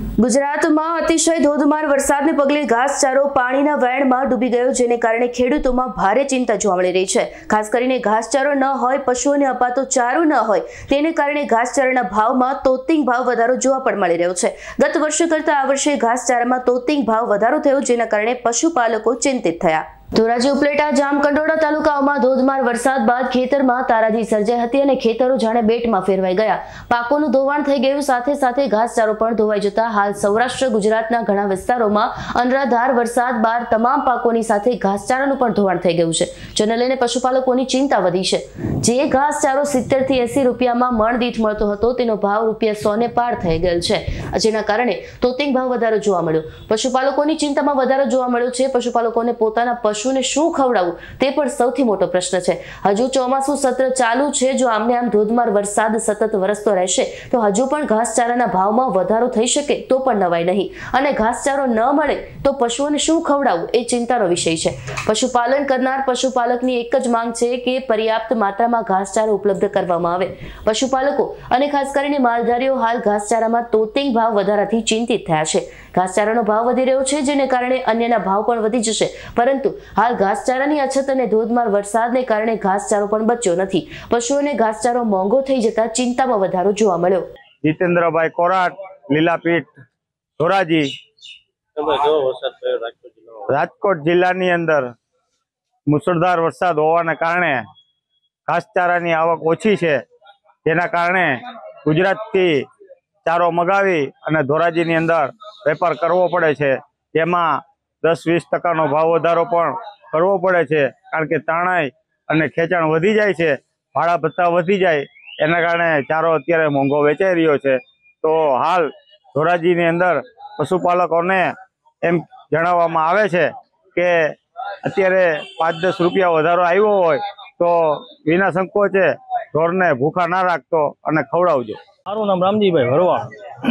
ગુજરાતમાં અતિશય ધોધમાર વરસાદને પગલે ઘાસચારો પાણીના વહેણમાં ડૂબી ગયો, જેને કારણે ખેડૂતોમાં ભારે ચિંતા જોવા મળી રહી છે। ખાસ કરીને ઘાસચારો ન હોય, પશુઓને અપાતો ચારો ન હોય, તેને કારણે ઘાસચારાના ભાવમાં તોતિંગ ભાવ વધારો જોવા પણ મળી રહ્યો છે। ગત વર્ષે કરતા આ વર્ષે ઘાસચારામાં તોતિંગ ભાવ વધારો થયો, જેના કારણે પશુપાલકો ચિંતિત થયા। ધોરાજી, ઉપલેટા, જામકંડોળા તાલુકાઓમાં ધોધમાર વરસાદ બાદ ખેતરમાં તારાજી સર્જાઈ હતી અને ખેતરો જાણે બેટમાં ફેરવાઈ ગયા। પાકોનું ધોવાણ થઈ ગયું, સાથે સાથે ઘાસચારો પણ ધોવાઈ જતા હાલ સૌરાષ્ટ્ર ગુજરાતના ઘણા વિસ્તારોમાં અનરાધાર વરસાદ બાદ તમામ પાકોની સાથે ઘાસચારાનું પણ ધોવાણ થઈ ગયું છે, જેને લઈને પશુપાલકોની ચિંતા વધી છે। જે ઘાસચારો 70 થી 80 રૂપિયામાં મણ દીઠ મળતો હતો, તેનો ભાવ રૂપિયા 100 ને પાર થઈ ગયેલ છે, જેના કારણે તોતિંગ ભાવ વધારો જોવા મળ્યો। પશુપાલકોની ચિંતામાં વધારો જોવા મળ્યો છે। પશુપાલકોને પોતાના પશુને શું ખવડાવવું તે પણ સૌથી મોટો પ્રશ્ન છે। હજુ ચોમાસું સત્ર ચાલુ છે, જો આમને આમ ધોધમાર વરસાદ સતત વરસતો રહેશે તો હજુ પણ ઘાસચારાના ભાવમાં વધારો થઈ શકે તો પણ નવાઈ નહીં, અને ઘાસચારો ન મળે તો પશુઓને શું ખવડાવવું એ ચિંતાનો વિષય છે। પશુપાલન કરનાર પશુપાલકની એક જ માંગ છે કે પર્યાપ્ત માત્રામાં ઘાસચારો ઉપલબ્ધ કરવામાં આવે। પશુપાલકો અને ખાસ કરીને માલધારીઓ હાલ ઘાસચારામાં તોતિંગ ભાવ વધારાથી ચિંતિત થયા છે। ઘાસચારાનો ભાવ વધી રહ્યો છે, જેને કારણે અન્યના ભાવ પણ વધી જશે, પરંતુ હાલ ઘાસચારાની અછત અને ધોધમાર વરસાદને કારણે ઘાસચારો પણ બચ્યો નથી। પશુઓને ઘાસચારો મોંઘો થઈ જતા ચિંતામાં વધારો જોવા મળ્યો। જીતેન્દ્રભાઈ કોરાટ, લીલાપીઠ, ધોરાજી। રાજકોટ જિલ્લાની અંદર મુસળધાર વરસાદ હોવાને કારણે ઘાસચારાની આવક ઓછી છે, જેના કારણે ગુજરાતથી ચારો મગાવી અને ધોરાજીની અંદર વેપાર કરવો પડે છે, જેમાં 10-20% ભાવ વધારો પણ કરવો પડે છે, કારણ કે તણાઈ અને ખેંચાણ વધી જાય છે, ભાડા ભથ્થા વધી જાય, એના કારણે ચારો અત્યારે મોંઘો વેચાઈ રહ્યો છે। તો હાલ ધોરાજીની અંદર પશુપાલકોને એમ જણાવવામાં આવે છે કે અત્યારે 5-10 રૂપિયા વધારો આવ્યો હોય તો વિના સંકોચે ઢોરને ભૂખા ના રાખતો અને ખવડાવજો। મારું નામ રામજીભાઈ ભરવાડ।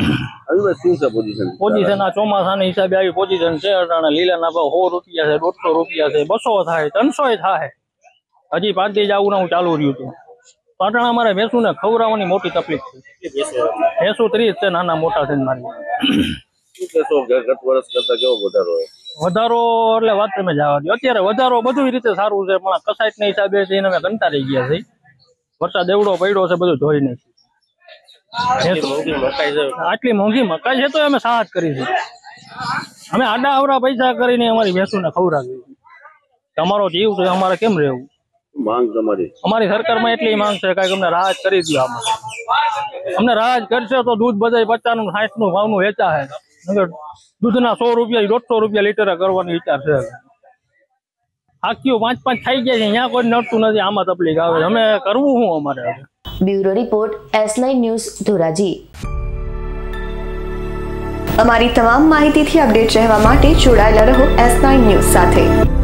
પોઝિશન આ ચોમાસાના હિસાબે આવી પોઝિશન છે। લીલાના ભાવ 100 રૂપિયા છે, 150 રૂપિયા છે, 200 થાય, 300 થાય। હજી 5 દી જવું ના હું ચાલુ રહ્યું હતું। પાટણા મારે ભેંસું ને ખવડાવવાની મોટી તકલીફ છે। ભેંસું 30 છે, નાના મોટા છે મારી। વધારો એટલે વાત તમે જવા દો। અત્યારે વધારો બધી રીતે સારું છે, પણ કસાઈટ ના હિસાબે અમે કંટાળી ગયા છે। વરસાદ એવડો પડ્યો છે, બધું ધોઈ નહીં। આટલી મોંઘી મકાઈ છે તો અમે સાહસ કરી છે। અમે આડા અવડા પૈસા કરીને અમારી ભેંસું ને ખવડાવી। તમારો જીવ છે, અમારે કેમ રહેવું? અમારી સરકારમાં એટલી માંગ છે કે અમને રાહત કરી દો। અમને રાહત કરશે તો દૂધ બધા 50 60 ભાવનું વેચા છે। દૂધના 100 રૂપિયા 150 રૂપિયા લીટર કરવાનો વિચાર છે। આખીઓ 5-5 થઈ ગયા છે, અહીંયા કોઈ નડતું નથી। આમાં તકલીફ આવે, અમે કરવું શું અમારે? Bureau report, S9 news, Dhoraji. અમારી તમામ માહિતીથી અપડેટ રહેવા માટે જોડાયેલા રહો S9 ન્યૂઝ સાથે।